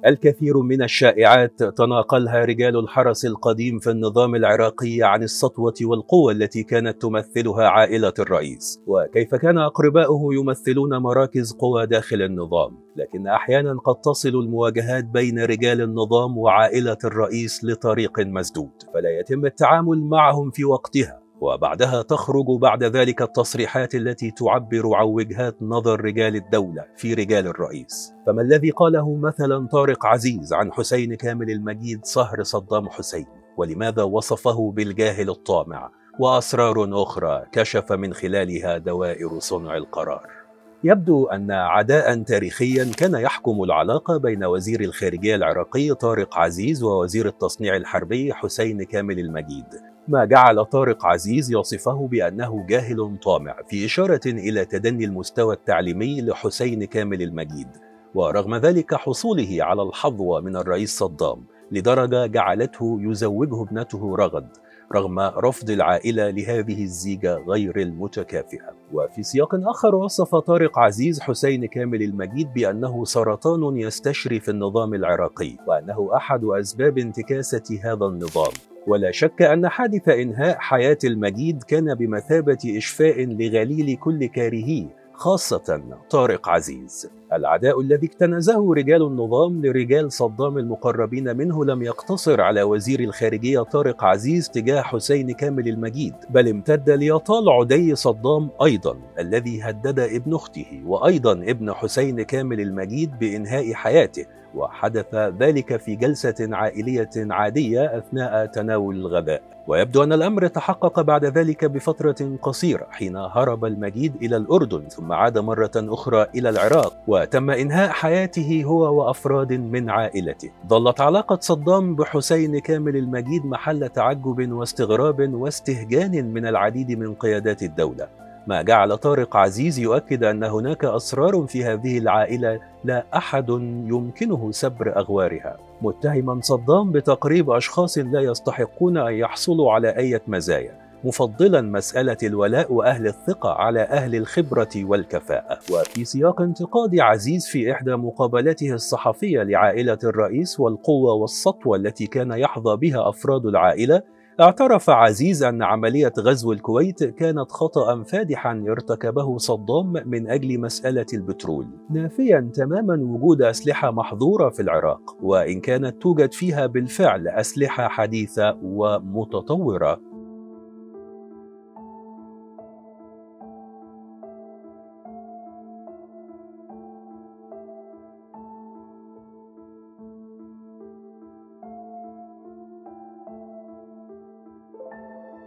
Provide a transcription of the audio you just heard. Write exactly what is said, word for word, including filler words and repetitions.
الكثير من الشائعات تناقلها رجال الحرس القديم في النظام العراقي عن السطوة والقوة التي كانت تمثلها عائلة الرئيس، وكيف كان أقرباؤه يمثلون مراكز قوى داخل النظام. لكن أحيانا قد تصل المواجهات بين رجال النظام وعائلة الرئيس لطريق مسدود، فلا يتم التعامل معهم في وقتها، وبعدها تخرج بعد ذلك التصريحات التي تعبر عن وجهات نظر رجال الدولة في رجال الرئيس. فما الذي قاله مثلا طارق عزيز عن حسين كامل المجيد صهر صدام حسين؟ ولماذا وصفه بالجاهل الطامع؟ وأسرار أخرى كشف من خلالها دوائر صنع القرار. يبدو أن عداء تاريخيا كان يحكم العلاقة بين وزير الخارجية العراقي طارق عزيز ووزير التصنيع الحربي حسين كامل المجيد، ما جعل طارق عزيز يصفه بأنه جاهل طامع، في إشارة إلى تدني المستوى التعليمي لحسين كامل المجيد. ورغم ذلك حصوله على الحظوة من الرئيس صدام لدرجة جعلته يزوجه ابنته رغد، رغم رفض العائلة لهذه الزيجة غير المتكافئة. وفي سياق آخر وصف طارق عزيز حسين كامل المجيد بأنه سرطان يستشري في النظام العراقي، وأنه أحد أسباب انتكاسة هذا النظام. ولا شك أن حادث إنهاء حياة المجيد كان بمثابة إشفاء لغليل كل كارهيه، خاصة طارق عزيز. العداء الذي اكتنزه رجال النظام لرجال صدام المقربين منه لم يقتصر على وزير الخارجية طارق عزيز تجاه حسين كامل المجيد، بل امتد ليطال عدي صدام أيضا، الذي هدد ابن أخته وأيضا ابن حسين كامل المجيد بإنهاء حياته، وحدث ذلك في جلسة عائلية عادية أثناء تناول الغداء. ويبدو أن الأمر تحقق بعد ذلك بفترة قصيرة، حين هرب المجيد إلى الأردن ثم عاد مرة أخرى إلى العراق، وتم إنهاء حياته هو وأفراد من عائلته. ظلت علاقة صدام بحسين كامل المجيد محل تعجب واستغراب واستهجان من العديد من قيادات الدولة، ما جعل طارق عزيز يؤكد أن هناك أسرار في هذه العائلة لا أحد يمكنه سبر أغوارها، متهما صدام بتقريب أشخاص لا يستحقون أن يحصلوا على أي مزايا، مفضلا مسألة الولاء وأهل الثقة على أهل الخبرة والكفاءة. وفي سياق انتقاد عزيز في إحدى مقابلاته الصحفية لعائلة الرئيس والقوة والسطوة التي كان يحظى بها أفراد العائلة، اعترف عزيز أن عملية غزو الكويت كانت خطأ فادحا ارتكبه صدام من أجل مسألة البترول، نافيا تماما وجود أسلحة محظورة في العراق، وإن كانت توجد فيها بالفعل أسلحة حديثة ومتطورة